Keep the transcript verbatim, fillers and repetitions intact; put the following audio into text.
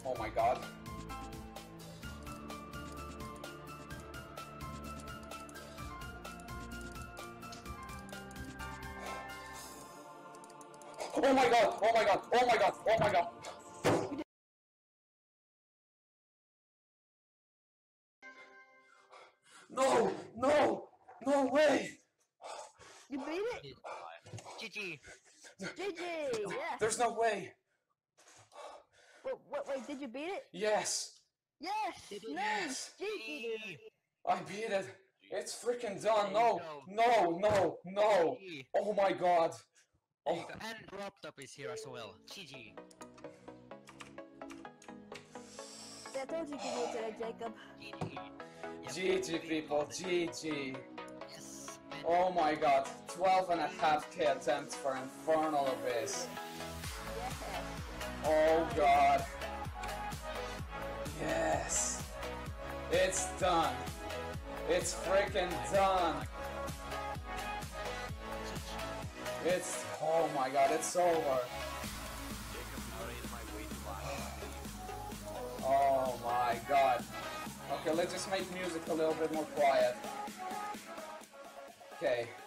Oh my god. Oh my god! Oh my god! Oh my god! Oh my god! No! No! No way! You beat it? G G! G G! Yes! There's no way! Wait, wait, wait, did you beat it? Yes! Yes! Yes! G G! I beat it! It's freaking done! No! No! No! No! Oh my god! There you Oh. go. And Drop Top is here as well. G G! I told you to do it today, Jacob. G G! G G people, G G. Yes! Oh my god, twelve and a half K attempts for Infernal Abyss. Yes. Oh god. Yes. It's done. It's freaking done. It's, oh my god, it's over. Oh my god. Okay, let's just make music a little bit more quiet. Okay.